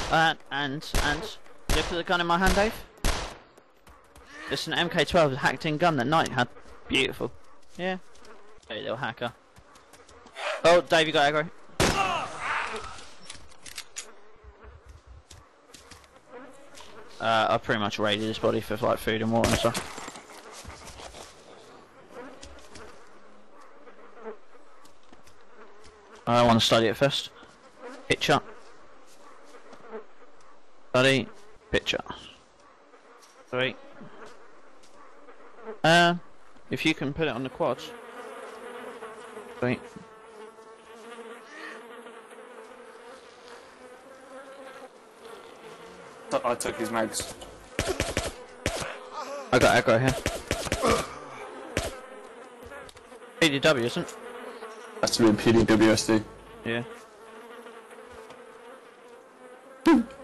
And look at the gun in my hand, Dave. It's an MK12 hacked in gun that Knight had. Beautiful. Yeah. Hey, little hacker. Oh, Dave, you got aggro. I pretty much raided his body for like food and water and stuff. I want to study it first. Picture. Study. Picture. 3. If you can put it on the quads. 3. I took his mags. I got aggro here. PDW, isn't it? Has to be a PDWSD. Yeah.